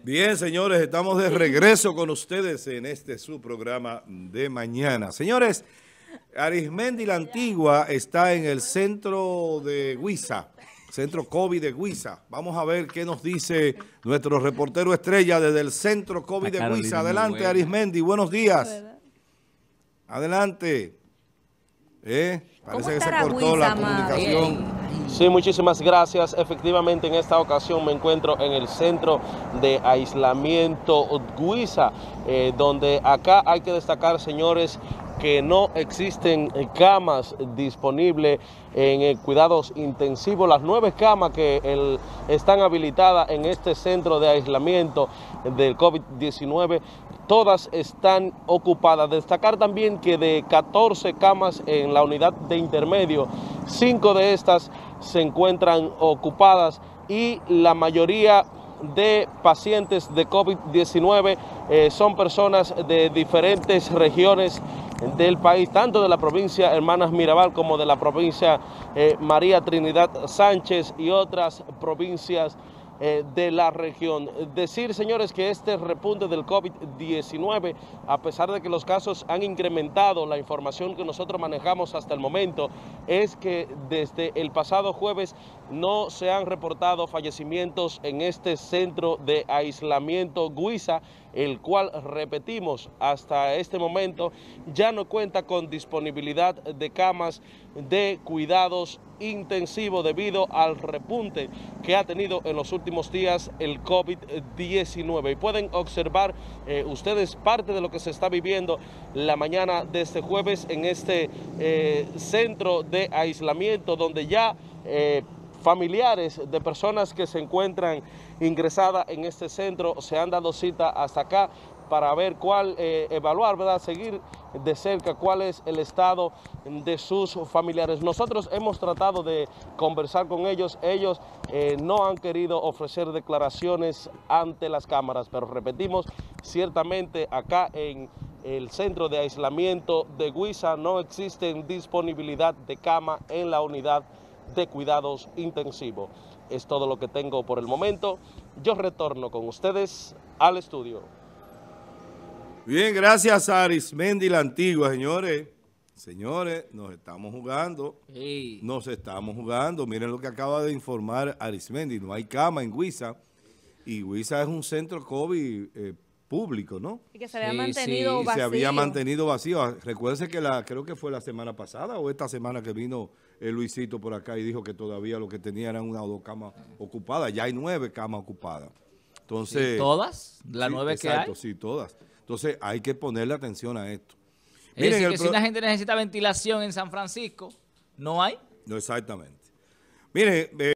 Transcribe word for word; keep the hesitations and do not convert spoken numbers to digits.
Bien, señores, estamos de regreso con ustedes en este su programa de mañana. Señores, Arismendi la Antigua está en el centro de Huiza, centro COVID de Huiza. Vamos a ver qué nos dice nuestro reportero estrella desde el centro COVID de Huiza. Adelante, Arismendi, buenos días. Adelante. ¿Eh? Parece que se cortó la comunicación. Sí, muchísimas gracias. Efectivamente, en esta ocasión me encuentro en el centro de aislamiento Huiza, eh, donde acá hay que destacar, señores, que no existen camas disponibles en eh, cuidados intensivos. Las nueve camas que el, están habilitadas en este centro de aislamiento del COVID diecinueve, todas están ocupadas. Destacar también que de catorce camas en la unidad de intermedio, cinco de estas se encuentran ocupadas y la mayoría de pacientes de COVID diecinueve eh, son personas de diferentes regiones del país, tanto de la provincia Hermanas Mirabal como de la provincia eh, María Trinidad Sánchez y otras provincias Eh, de la región. Decir, señores, que este repunte del COVID diecinueve, a pesar de que los casos han incrementado, la información que nosotros manejamos hasta el momento es que desde el pasado jueves no se han reportado fallecimientos en este centro de aislamiento Huiza, el cual, repetimos, hasta este momento ya no cuenta con disponibilidad de camas de cuidados intensivos debido al repunte que ha tenido en los últimos días el COVID diecinueve. Y pueden observar eh, ustedes parte de lo que se está viviendo la mañana de este jueves en este eh, centro de aislamiento, donde ya eh, familiares de personas que se encuentran ingresadas en este centro se han dado cita hasta acá para ver cuál, eh, evaluar, ¿verdad?, seguir de cerca cuál es el estado de sus familiares. Nosotros hemos tratado de conversar con ellos, ellos eh, no han querido ofrecer declaraciones ante las cámaras, pero repetimos, ciertamente acá en el centro de aislamiento de Huiza no existe disponibilidad de cama en la unidad de cuidados intensivos. Es todo lo que tengo por el momento. Yo retorno con ustedes al estudio. Bien, gracias a Arismendi la Antigua, señores. Señores, nos estamos jugando. Sí. Nos estamos jugando. Miren lo que acaba de informar Arismendi. No hay cama en Huiza. Y Huiza es un centro COVID eh, público, ¿no? Y que se había sí, mantenido sí. vacío. Y se había mantenido vacío. Recuérdense que la, creo que fue la semana pasada o esta semana que vino el Luisito por acá y dijo que todavía lo que tenía eran una o dos camas ocupadas. Ya hay nueve camas ocupadas. Entonces, sí, ¿todas? ¿Las sí, nueve exacto, que hay? Sí, todas. Entonces hay que ponerle atención a esto. Es Miren, decir, que si la gente necesita ventilación en San Francisco, ¿no hay? No, exactamente. Miren, eh,